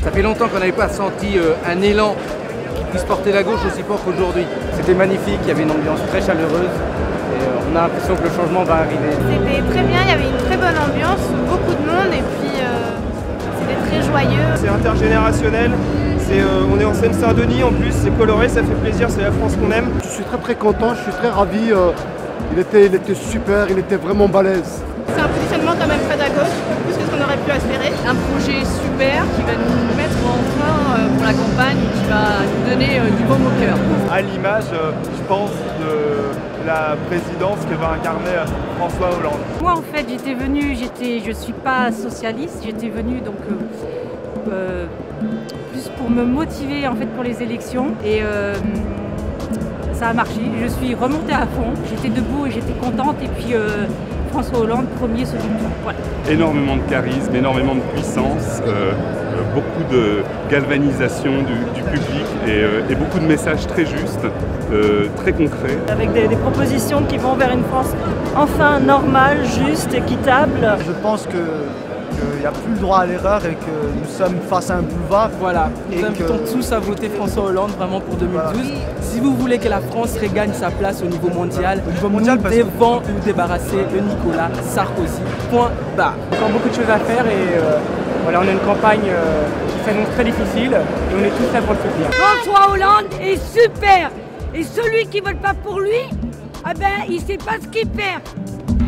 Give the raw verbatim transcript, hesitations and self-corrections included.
Ça fait longtemps qu'on n'avait pas senti euh, un élan qui puisse porter la gauche aussi fort qu'aujourd'hui. C'était magnifique, il y avait une ambiance très chaleureuse et euh, on a l'impression que le changement va arriver. C'était très bien, il y avait une très bonne ambiance, beaucoup de monde et puis euh, c'était très joyeux. C'est intergénérationnel, c'est, euh, on est en Seine-Saint-Denis en plus, c'est coloré, ça fait plaisir, c'est la France qu'on aime. Je suis très très content, je suis très ravi, euh, il, était, il était super, il était vraiment balèze. C'est un positionnement quand même très à gauche, plus que ce qu'on aurait pu espérer. Un projet super qui va nous mettre en train pour la campagne, qui va nous donner du baume au cœur. À l'image, euh, je pense, de la présidence que va incarner François Hollande. Moi en fait j'étais venue, j'étais, je suis pas socialiste, j'étais venue donc euh, euh, plus pour me motiver en fait pour les élections et euh, ça a marché. Je suis remontée à fond, j'étais debout et j'étais contente et puis euh, François Hollande, premier second tour. Voilà. Énormément de charisme, énormément de puissance, euh, beaucoup de galvanisation du, du public et, euh, et beaucoup de messages très justes, euh, très concrets. Avec des, des propositions qui vont vers une France enfin normale, juste, équitable. Je pense que qu'il n'y a plus le droit à l'erreur et que nous sommes face à un boulevard. Voilà, nous et invitons que... tous à voter François Hollande vraiment pour deux mille douze. Voilà. Si vous voulez que la France regagne sa place au niveau mondial, au niveau mondial nous devons que... nous débarrasser de Nicolas Sarkozy. Point barre. Encore beaucoup de choses à faire et euh, voilà, on a une campagne euh, qui s'annonce très difficile et on est tous là pour le soutenir. François Hollande est super et celui qui ne vote pas pour lui, eh ben, il ne sait pas ce qu'il perd.